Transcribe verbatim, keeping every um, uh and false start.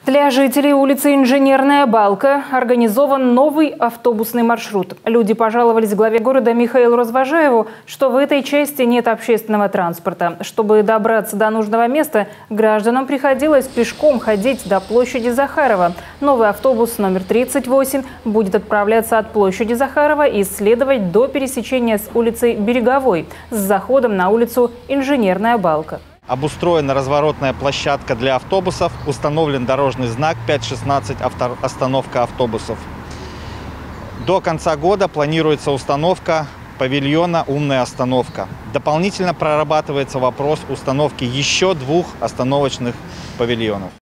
Для жителей улицы Инженерная Балка организован новый автобусный маршрут. Люди пожаловались главе города Михаилу Развожаеву, что в этой части нет общественного транспорта. Чтобы добраться до нужного места, гражданам приходилось пешком ходить до площади Захарова. Новый автобус номер тридцать восемь будет отправляться от площади Захарова и следовать до пересечения с улицей Береговой с заходом на улицу Инженерная Балка. Обустроена разворотная площадка для автобусов, установлен дорожный знак пять шестнадцать «Остановка автобусов». До конца года планируется установка павильона «Умная остановка». Дополнительно прорабатывается вопрос установки еще двух остановочных павильонов.